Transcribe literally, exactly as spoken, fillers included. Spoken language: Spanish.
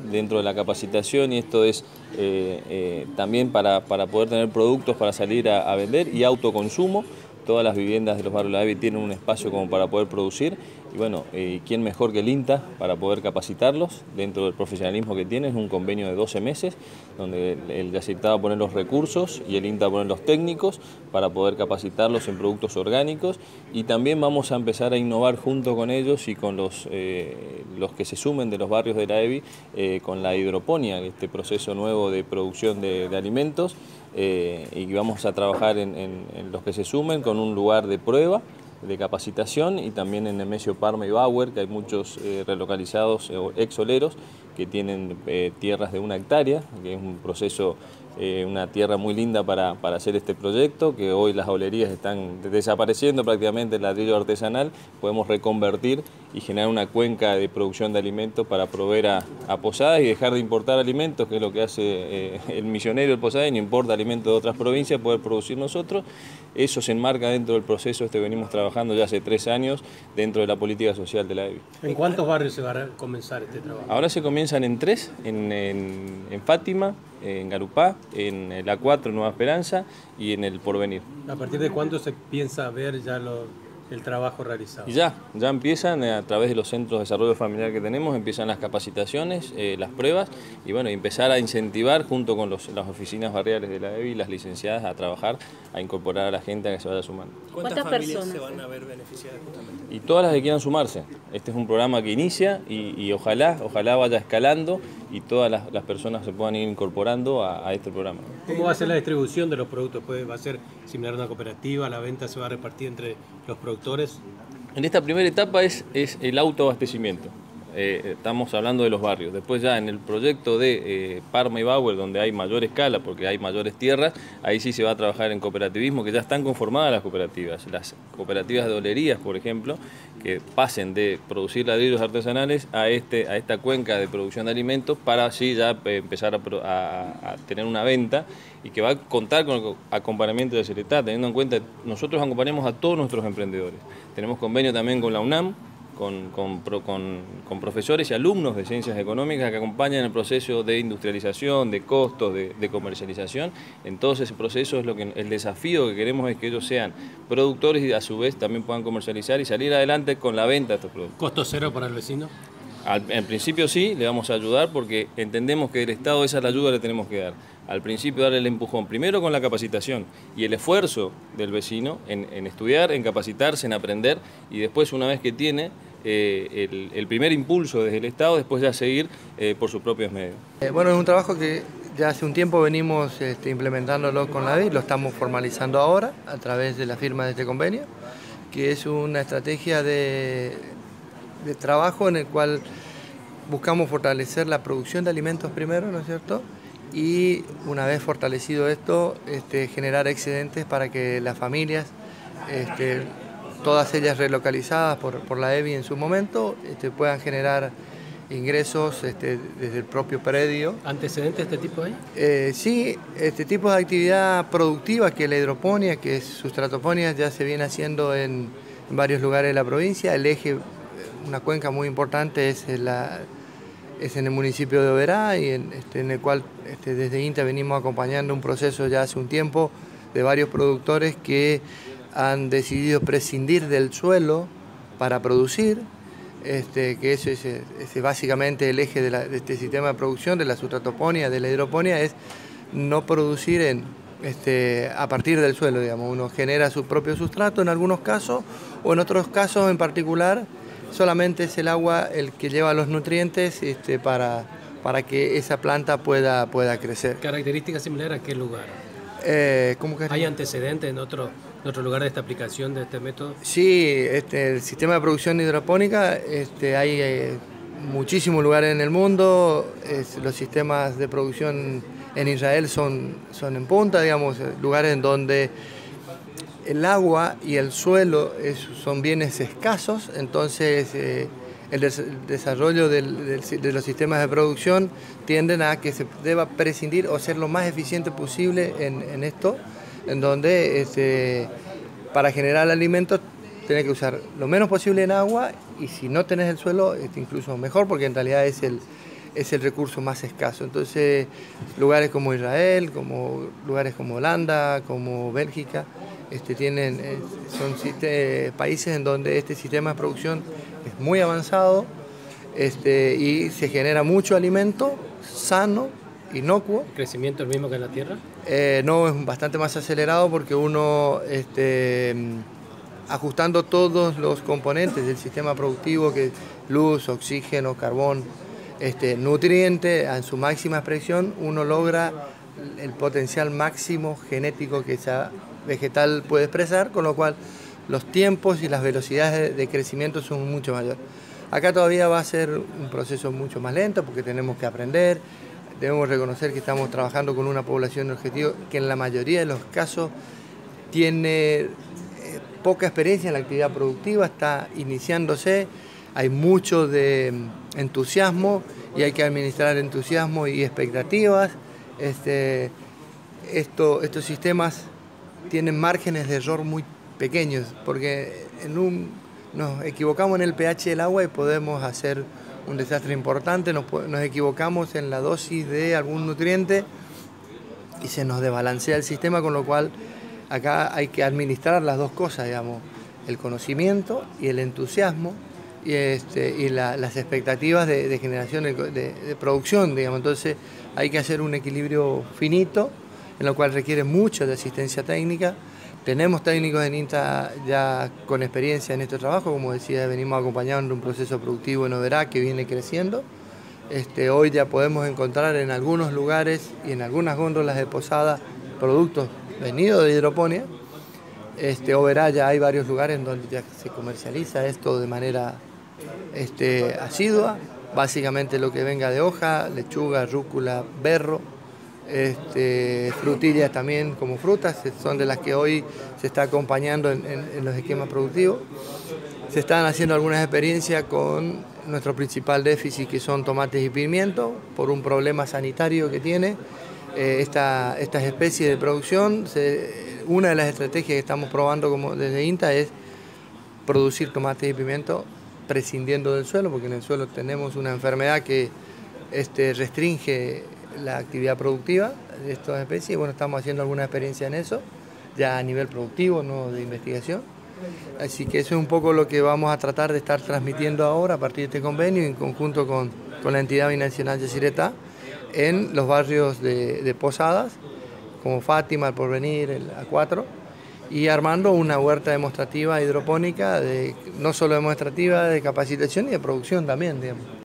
dentro de la capacitación, y esto es eh, eh, también para, para poder tener productos para salir a, a vender y autoconsumo. Todas las viviendas de los barrios de la E B I tienen un espacio como para poder producir, y bueno, eh, ¿quién mejor que el INTA para poder capacitarlos dentro del profesionalismo que tiene? Es un convenio de doce meses, donde el, el Yacirtá va a poner los recursos y el INTA va a poner los técnicos para poder capacitarlos en productos orgánicos, y también vamos a empezar a innovar junto con ellos y con los, eh, los que se sumen de los barrios de la E B I eh, con la hidroponía, este proceso nuevo de producción de, de alimentos, eh, y vamos a trabajar en, en, en los que se sumen con un lugar de prueba, de capacitación, y también en Nemesio, Parma y Bauer, que hay muchos eh, relocalizados o eh, exoleros que tienen eh, tierras de una hectárea, que es un proceso, eh, una tierra muy linda para, para hacer este proyecto, que hoy las olerías están desapareciendo prácticamente, el ladrillo artesanal, podemos reconvertir y generar una cuenca de producción de alimentos para proveer a, a posadas y dejar de importar alimentos, que es lo que hace eh, el misionero, el posadeño, importa alimentos de otras provincias, poder producir nosotros. Eso se enmarca dentro del proceso este que venimos trabajando ya hace tres años dentro de la política social de la E B I. ¿En cuántos barrios se va a comenzar este trabajo? Ahora se comienzan en tres, en, en, en Fátima, en Garupá, en el A cuatro Nueva Esperanza y en el Porvenir. ¿A partir de cuándo se piensa ver ya lo, el trabajo realizado? Y ya, ya empiezan a través de los centros de desarrollo familiar que tenemos, empiezan las capacitaciones, eh, las pruebas, y bueno, empezar a incentivar junto con los, las oficinas barriales de la E B I y las licenciadas a trabajar, a incorporar a la gente a que se vaya sumando. ¿Cuántas, ¿Cuántas familias personas se van a ver beneficiadas justamente? Y todas las que quieran sumarse. Este es un programa que inicia y, y ojalá, ojalá vaya escalando y todas las, las personas se puedan ir incorporando a, a este programa. ¿Cómo va a ser la distribución de los productos? ¿Va a ser similar a una cooperativa? ¿La venta se va a repartir entre los productores? En esta primera etapa es, es el autoabastecimiento. Eh, estamos hablando de los barrios. Después ya en el proyecto de eh, Parma y Bauer, donde hay mayor escala porque hay mayores tierras, ahí sí se va a trabajar en cooperativismo, que ya están conformadas las cooperativas. Las cooperativas de olerías, por ejemplo, que pasen de producir ladrillos artesanales a, este, a esta cuenca de producción de alimentos para así ya empezar a, a, a tener una venta, y que va a contar con el acompañamiento de Yacirtá, teniendo en cuenta nosotros acompañamos a todos nuestros emprendedores. Tenemos convenio también con la UNAM, Con, con, con, con profesores y alumnos de ciencias económicas que acompañan el proceso de industrialización, de costos, de, de comercialización. En todo ese proceso es lo que el desafío que queremos es que ellos sean productores y a su vez también puedan comercializar y salir adelante con la venta de estos productos. ¿Costo cero para el vecino? Al, en principio sí, le vamos a ayudar porque entendemos que del Estado esa es la ayuda que le tenemos que dar. Al principio darle el empujón, primero con la capacitación y el esfuerzo del vecino en, en estudiar, en capacitarse, en aprender, y después una vez que tiene eh, el, el primer impulso desde el Estado, después ya seguir eh, por sus propios medios. Eh, bueno, es un trabajo que ya hace un tiempo venimos este, implementándolo con la E B I, lo estamos formalizando ahora a través de la firma de este convenio, que es una estrategia de, de trabajo en el cual buscamos fortalecer la producción de alimentos primero, ¿no es cierto? Y una vez fortalecido esto, este, generar excedentes para que las familias, este, todas ellas relocalizadas por, por la E B I en su momento, este, puedan generar ingresos este, desde el propio predio. ¿Antecedentes de este tipo ahí? Eh, sí, este tipo de actividad productiva que es la hidroponía, que es sustratoponía, ya se viene haciendo en, en varios lugares de la provincia. El eje, una cuenca muy importante es la... es en el municipio de Oberá, y en, este, en el cual este, desde INTA venimos acompañando un proceso ya hace un tiempo de varios productores que han decidido prescindir del suelo para producir, este, que eso es, es básicamente el eje de, la, de este sistema de producción, de la sustratoponía, de la hidroponía, es no producir en, este, a partir del suelo, digamos. Uno genera su propio sustrato en algunos casos, o en otros casos en particular, solamente es el agua el que lleva los nutrientes este, para, para que esa planta pueda, pueda crecer. ¿Características similares a qué lugar? Eh, ¿cómo que? ¿Hay antecedentes en otro, en otro lugar de esta aplicación de este método? Sí, este, el sistema de producción hidropónica, este, hay eh, muchísimos lugares en el mundo. Es, los sistemas de producción en Israel son, son en punta, digamos, lugares en donde el agua y el suelo es, son bienes escasos, entonces eh, el, des el desarrollo del, del, de los sistemas de producción tienden a que se deba prescindir o ser lo más eficiente posible en, en esto, en donde este, para generar alimentos tenés que usar lo menos posible en agua, y si no tenés el suelo, este, incluso mejor, porque en realidad es el, es el recurso más escaso. Entonces, lugares como Israel, como lugares como Holanda, como Bélgica, este, tienen, eh, son eh, países en donde este sistema de producción es muy avanzado este, y se genera mucho alimento sano, inocuo. ¿El crecimiento es el mismo que en la tierra? Eh, no, es bastante más acelerado porque uno, este, ajustando todos los componentes del sistema productivo, que es luz, oxígeno, carbón, este, nutriente, en su máxima expresión, uno logra el potencial máximo genético que esa vegetal puede expresar, con lo cual los tiempos y las velocidades de crecimiento son mucho mayores. Acá todavía va a ser un proceso mucho más lento porque tenemos que aprender, debemos reconocer que estamos trabajando con una población objetivo que en la mayoría de los casos tiene eh, poca experiencia en la actividad productiva, está iniciándose, hay mucho de entusiasmo y hay que administrar entusiasmo y expectativas. Este, esto, estos sistemas tienen márgenes de error muy pequeños porque en un, nos equivocamos en el pH del agua y podemos hacer un desastre importante, nos, nos equivocamos en la dosis de algún nutriente y se nos desbalancea el sistema, con lo cual acá hay que administrar las dos cosas, digamos, el conocimiento y el entusiasmo y, este, y la, las expectativas de, de generación de, de, de producción, digamos. Entonces hay que hacer un equilibrio finito, en lo cual requiere mucho de asistencia técnica. Tenemos técnicos en INTA ya con experiencia en este trabajo, como decía, venimos acompañando un proceso productivo en Oberá que viene creciendo. Este, hoy ya podemos encontrar en algunos lugares y en algunas góndolas de posada productos venidos de hidroponía. Este, Oberá ya hay varios lugares en donde ya se comercializa esto de manera este, asidua, básicamente lo que venga de hoja, lechuga, rúcula, berro, este, frutillas también como frutas, son de las que hoy se está acompañando en, en, en los esquemas productivos. Se están haciendo algunas experiencias con nuestro principal déficit, que son tomates y pimientos, por un problema sanitario que tiene eh, esta, estas especies de producción. Se, una de las estrategias que estamos probando como desde INTA es producir tomates y pimientos prescindiendo del suelo, porque en el suelo tenemos una enfermedad que este, restringe la actividad productiva de estas especies. Bueno, estamos haciendo alguna experiencia en eso, ya a nivel productivo, no de investigación. Así que eso es un poco lo que vamos a tratar de estar transmitiendo ahora a partir de este convenio en conjunto con, con la entidad binacional Yacyretá en los barrios de, de Posadas, como Fátima, El Porvenir, el A cuatro, y armando una huerta demostrativa hidropónica, de, no solo demostrativa, de capacitación y de producción también, digamos.